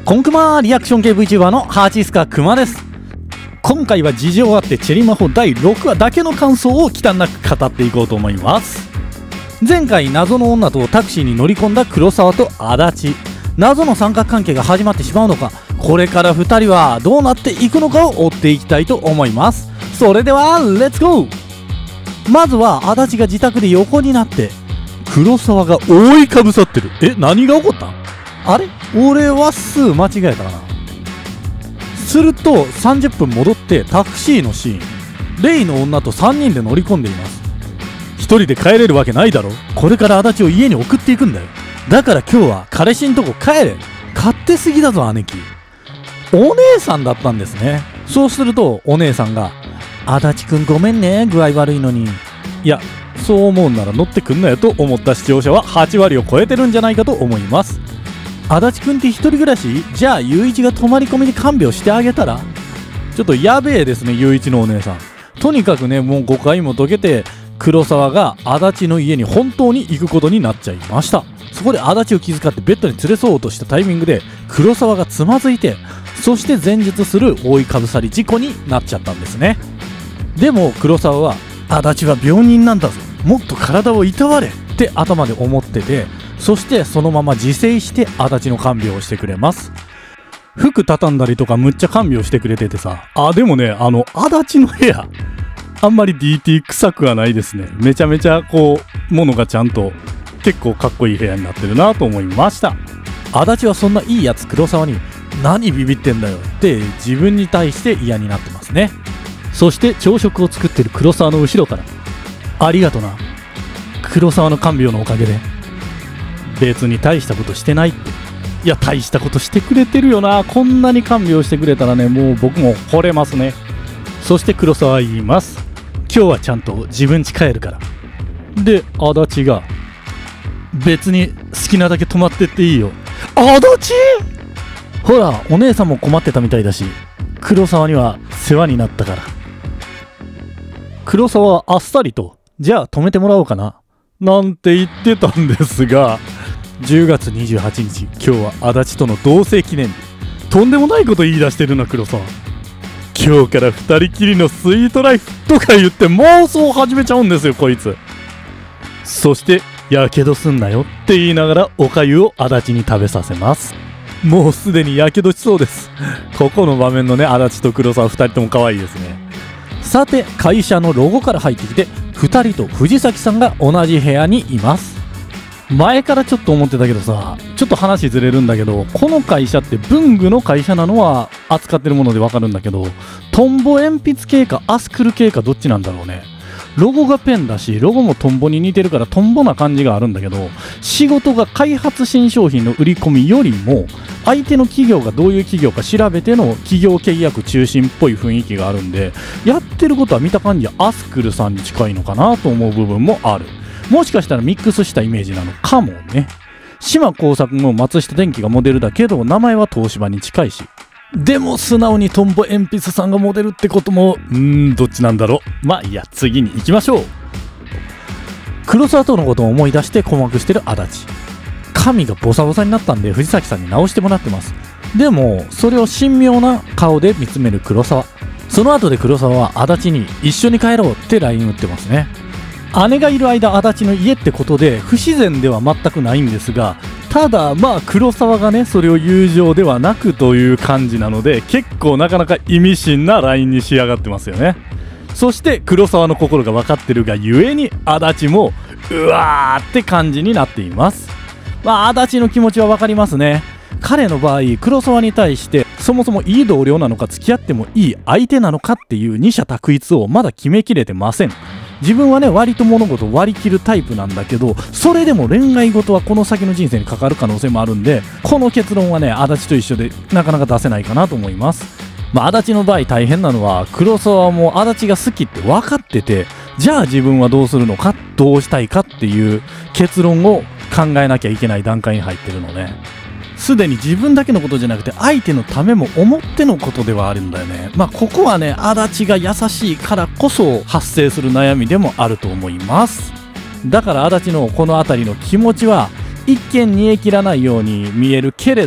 コンクマリアクション系 VTuber のハチスカクマです。今回は事情あってチェリマホ第6話だけの感想を忌憚なく語っていこうと思います。前回謎の女とタクシーに乗り込んだ黒沢と足立、謎の三角関係が始まってしまうのか、これから2人はどうなっていくのかを追っていきたいと思います。それではレッツゴー。まずは足立が自宅で横になって黒沢が覆いかぶさってる。何が起こった？あれ、俺は数間違えたかな。すると30分戻ってタクシーのシーン、レイの女と3人で乗り込んでいます。1人で帰れるわけないだろ、これから足立を家に送っていくんだよ。だから今日は彼氏んとこ帰れ、勝手すぎだぞ姉貴。お姉さんだったんですね。そうするとお姉さんが、足立くんごめんね、具合悪いのに。いや、そう思うなら乗ってくんなよと思った視聴者は8割を超えてるんじゃないかと思います。足立くんって一人暮らし？じゃあ雄一が泊まり込みに看病してあげたら？ちょっとやべえですね、雄一のお姉さん。とにかくね、もう誤解も解けて黒沢が足立の家に本当に行くことになっちゃいました。そこで足立を気遣ってベッドに連れそうとしたタイミングで黒沢がつまずいて、そして前述する覆いかぶさり事故になっちゃったんですね。でも黒沢は、足立は病人なんだぞ、もっと体をいたわれって頭で思ってて、そしてそのまま自制して足立の看病をしてくれます。服畳んだりとかむっちゃ看病してくれててさ、でもね、足立の部屋あんまり DT 臭くはないですね。めちゃめちゃこう物がちゃんと結構かっこいい部屋になってるなと思いました。足立はそんないいやつ黒沢に、何ビビってんだよって自分に対して嫌になってますね。そして朝食を作ってる黒沢の後ろから、ありがとな、黒沢の看病のおかげで別に大したことしてないって。いや、大したことしてくれてるよな。こんなに看病してくれたらね、もう僕も惚れますね。そして黒沢は言います。今日はちゃんと自分家帰るから。で足立が、別に好きなだけ泊まってっていいよ。足立、ほらお姉さんも困ってたみたいだし、黒沢には世話になったから。黒沢はあっさりと、じゃあ泊めてもらおうかななんて言ってたんですが、10月28日、今日は足立との同棲記念日。とんでもないこと言い出してるな黒沢。今日から2人きりのスイートライフとか言って妄想を始めちゃうんですよこいつ。そしてやけどすんなよって言いながらおかゆを足立に食べさせます。もうすでにやけどしそうです。ここの場面のね、足立と黒沢2人とも可愛いですね。さて会社のロゴから入ってきて、2人と藤崎さんが同じ部屋にいます。前からちょっと思ってたけどさ、ちょっと話ずれるんだけど、この会社って文具の会社なのは扱ってるものでわかるんだけど、トンボ鉛筆系かアスクル系かどっちなんだろうね。ロゴがペンだし、ロゴもトンボに似てるからトンボな感じがあるんだけど、仕事が開発新商品の売り込みよりも相手の企業がどういう企業か調べての企業契約中心っぽい雰囲気があるんで、やってることは見た感じはアスクルさんに近いのかなと思う部分もある。もしかしたらミックスしたイメージなのかもね。島耕作の松下電器がモデルだけど、名前は東芝に近いし。でも素直にトンボ鉛筆さんがモデルってことも、どっちなんだろう。まあいいや、次に行きましょう。黒沢とのことを思い出して困惑してる足立。髪がボサボサになったんで藤崎さんに直してもらってます。でもそれを神妙な顔で見つめる黒沢。その後で黒沢は足立に一緒に帰ろうって LINE 打ってますね。姉がいる間足立の家ってことで不自然では全くないんですが、ただまあ黒沢がね、それを友情ではなくという感じなので、結構なかなか意味深な LINE に仕上がってますよね。そして黒沢の心が分かってるがゆえに足立もうわーって感じになっています。まあ足立の気持ちは分かりますね。彼の場合黒沢に対してそもそもいい同僚なのか付き合ってもいい相手なのかっていう二者択一をまだ決めきれてません。自分はね、割と物事を割り切るタイプなんだけど、それでも恋愛事はこの先の人生に関わる可能性もあるんで、この結論はね、足立と一緒でなかなか出せないかなと思います。まあ足立の場合大変なのは、黒沢も足立が好きって分かってて、じゃあ自分はどうするのか、どうしたいかっていう結論を考えなきゃいけない段階に入ってるのね。すでに自分だけのことじゃなくて相手のためも思ってのことではあるんだよね。まあここはね、足立が優しいからこそ発生する悩みでもあると思います。だから足立のこの辺りの気持ちは一見煮え切らないように見えるけれど、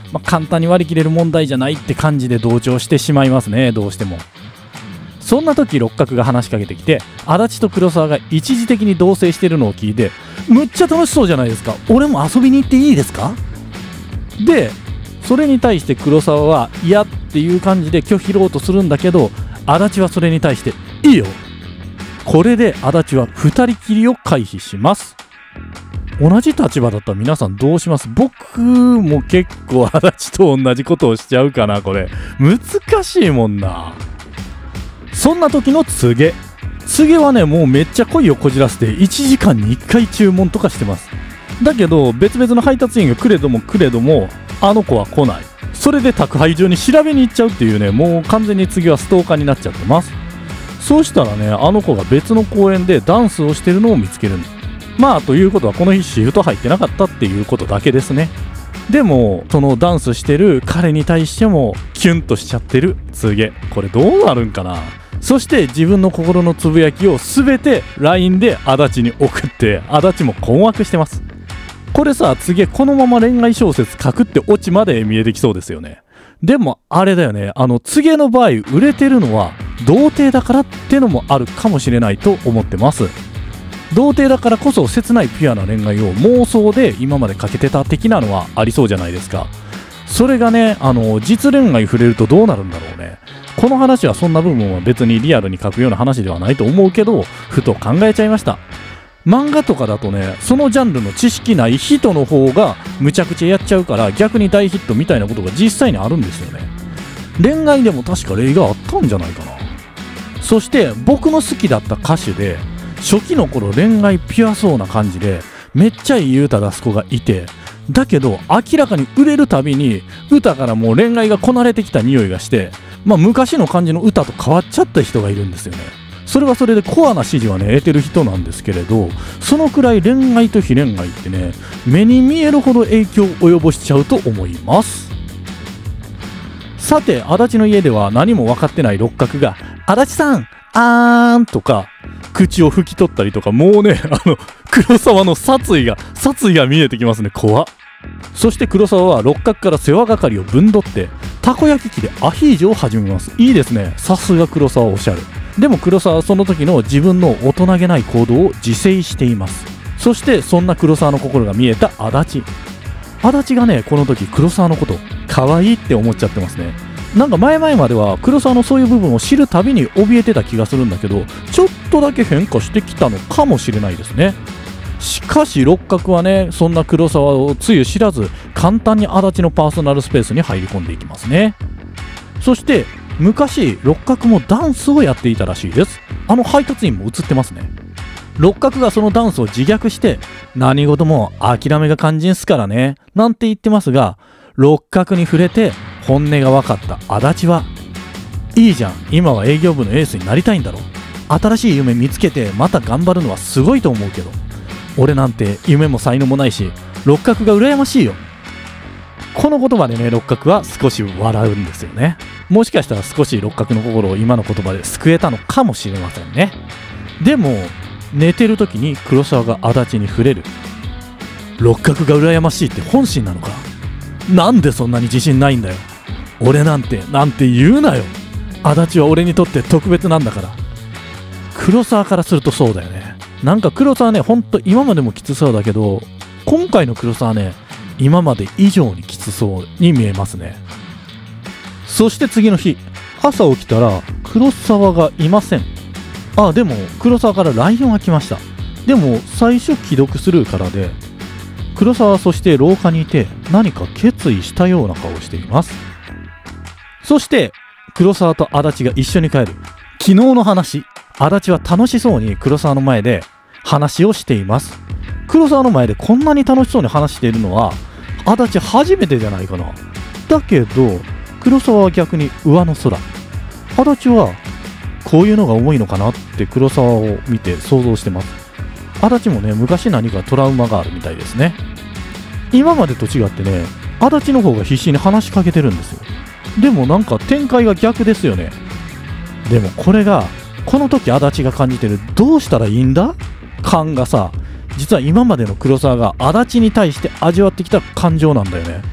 簡単に割り切れる問題じゃないって感じで同調してしまいますね、どうしても。そんな時六角が話しかけてきて、足立と黒沢が一時的に同棲してるのを聞いて、むっちゃ楽しそうじゃないですか、俺も遊びに行っていいですか。でそれに対して黒沢は嫌っていう感じで拒否ろうとするんだけど、足立はそれに対していいよ。これで足立は2人きりを回避します。同じ立場だったら皆さんどうします？僕も結構足立と同じことをしちゃうかな。これ難しいもんな。そんな時の告げはね、もうめっちゃ恋をこじらせて1時間に1回注文とかしてます。だけど別々の配達員がくれどもあの子は来ない。それで宅配所に調べに行っちゃうっていうね、もう完全に次はストーカーになっちゃってます。そうしたらね、あの子が別の公園でダンスをしてるのを見つける。ということはこの日シフト入ってなかったっていうことだけですね。でもそのダンスしてる彼に対してもキュンとしちゃってる告げ、これどうなるんかな。そして自分の心のつぶやきを全て LINE で足立に送って、足立も困惑してます。これさ、告げこのまま恋愛小説書くってオチまで見えてきそうですよね。でもあれだよね、告げの場合売れてるのは童貞だからってのもあるかもしれないと思ってます。童貞だからこそ切ないピュアな恋愛を妄想で今までかけてた的なのはありそうじゃないですか。それがね、実恋愛触れるとどうなるんだろうね。この話はそんな部分は別にリアルに書くような話ではないと思うけど、ふと考えちゃいました。漫画とかだとね、そのジャンルの知識ない人の方がむちゃくちゃやっちゃうから逆に大ヒットみたいなことが実際にあるんですよね。恋愛でも確か例があったんじゃないかな。そして僕の好きだった歌手で初期の頃恋愛ピュアそうな感じでめっちゃいい歌出す子がいて、だけど明らかに売れるたびに歌からもう恋愛がこなれてきた匂いがして、昔の感じの歌と変わっちゃった人がいるんですよね。それはそれでコアな支持はね得てる人なんですけれど、そのくらい恋愛と非恋愛ってね、目に見えるほど影響を及ぼしちゃうと思います。さて足立の家では何も分かってない六角が足立さんあーんとか口を拭き取ったりとか、もうね黒沢の殺意が見えてきますね。怖っ。そして黒沢は六角から世話係をぶんどってたこ焼き器でアヒージョを始めます。いいですね、さすが黒沢おしゃれ。でも黒沢はその時の自分の大人げない行動を自制しています。そしてそんな黒沢の心が見えた足立がね、この時黒沢のこと可愛いって思っちゃってますね。なんか前々までは黒沢のそういう部分を知るたびに怯えてた気がするんだけど、ちょっとだけ変化してきたのかもしれないですね。しかし六角はね、そんな黒沢をつゆ知らず簡単に足立のパーソナルスペースに入り込んでいきますね。そして昔六角もダンスをやっていたらしいです。配達員も映ってますね。六角がそのダンスを自虐して何事も諦めが肝心っすからねなんて言ってますが、六角に触れて本音が分かった足立は、いいじゃん、今は営業部のエースになりたいんだろ、新しい夢見つけてまた頑張るのはすごいと思うけど、俺なんて夢も才能もないし六角が羨ましいよ。この言葉でね、六角は少し笑うんですよね。もしかしたら少し六角の心を今の言葉で救えたのかもしれませんね。でも寝てる時に黒沢が足立に触れる。六角が羨ましいって本心なのか。なんでそんなに自信ないんだよ。俺なんて言うなよ。足立は俺にとって特別なんだから。黒沢からするとそうだよね。なんか黒沢ね、ほんと今までもきつそうだけど、今回の黒沢ね、今まで以上にきつそうに見えますね。そして次の日朝起きたら黒沢がいません。でも黒沢から LINE が来ました。でも最初既読スルーからで、黒沢はそして廊下にいて何か決意したような顔をしています。そして黒沢と足立が一緒に帰る。昨日の話、足立は楽しそうに黒沢の前で話をしています。黒沢の前でこんなに楽しそうに話しているのは足立初めてじゃないかな。だけど黒沢は逆に上の空。足立はこういうのが重いのかなって黒沢を見て想像してます。足立もね、昔何かトラウマがあるみたいですね。今までと違ってね、足立の方が必死に話しかけてるんですよ。でもなんか展開が逆ですよね。でもこれがこの時足立が感じてるどうしたらいいんだ感がさ、実は今までの黒沢が足立に対して味わってきた感情なんだよね。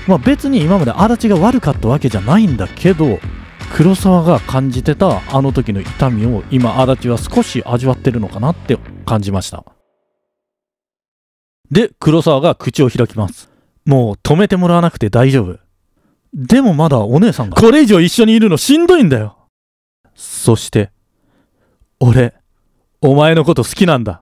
別に今まで足立が悪かったわけじゃないんだけど、黒沢が感じてたあの時の痛みを今足立は少し味わってるのかなって感じました。で、黒沢が口を開きます。もう止めてもらわなくて大丈夫。でもまだお姉さんがこれ以上一緒にいるのしんどいんだよ。そして俺お前のこと好きなんだ。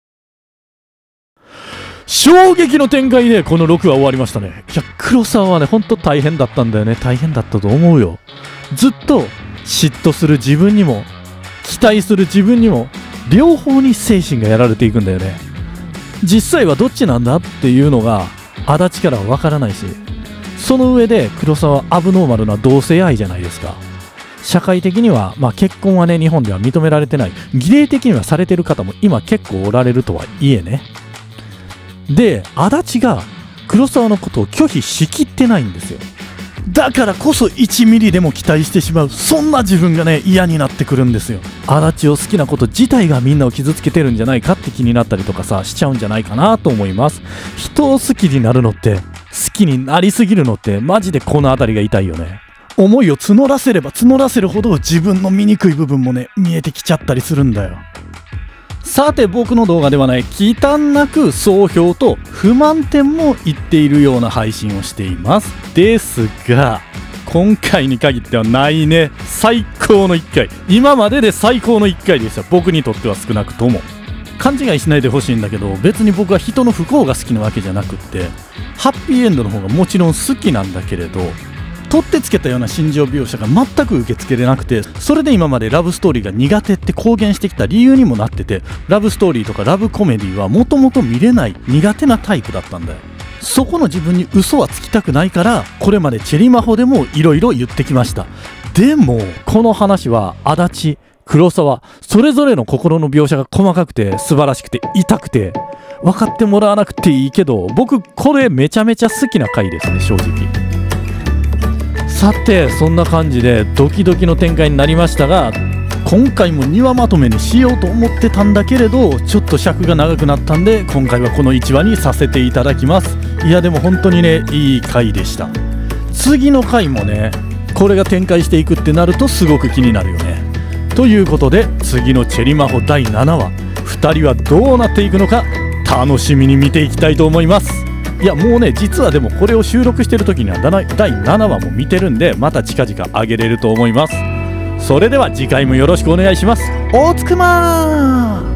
衝撃の展開でこの6話終わりましたね。いや、黒沢はね、ほんと大変だったんだよね。大変だったと思うよ。ずっと嫉妬する自分にも期待する自分にも両方に精神がやられていくんだよね。実際はどっちなんだっていうのが足立からは分からないし、その上で黒沢はアブノーマルな同性愛じゃないですか。社会的には、結婚はね、日本では認められてない、儀礼的にはされてる方も今結構おられるとはいえね。で、足立が黒沢のことを拒否しきってないんですよ。だからこそ1ミリでも期待してしまう、そんな自分がね、嫌になってくるんですよ。足立を好きなこと自体がみんなを傷つけてるんじゃないかって気になったりとかさ、しちゃうんじゃないかなと思います。人を好きになるのって、好きになりすぎるのってマジでこの辺りが痛いよね。思いを募らせれば募らせるほど自分の醜い部分もね、見えてきちゃったりするんだよ。さて、僕の動画ではない忌憚なく総評と不満点も言っているような配信をしています。ですが今回に限ってはないね。最高の1回、今までで最高の1回でした。僕にとっては少なくとも。勘違いしないでほしいんだけど、別に僕は人の不幸が好きなわけじゃなくって、ハッピーエンドの方がもちろん好きなんだけれど、取ってつけたような心情描写が全く受け付けれなくて、それで今までラブストーリーが苦手って公言してきた理由にもなってて、ラブストーリーとかラブコメディはもともと見れない苦手なタイプだったんだよ。そこの自分に嘘はつきたくないから、これまでチェリマホでもいろいろ言ってきました。でもこの話は足立、黒沢それぞれの心の描写が細かくて素晴らしくて痛くて、分かってもらわなくていいけど、僕これめちゃめちゃ好きな回ですね、正直。さて、そんな感じでドキドキの展開になりましたが、今回も2話まとめにしようと思ってたんだけれど、ちょっと尺が長くなったんで今回はこの1話にさせていただきます。いやでも本当にね、いい回でした。次の回もね、これが展開していくってなるとすごく気になるよね。ということで、次のチェリマホ第7話、2人はどうなっていくのか楽しみに見ていきたいと思います。いやもうね、実はでもこれを収録してる時には第7話も見てるんで、また近々上げれると思います。それでは次回もよろしくお願いします。おつくまー。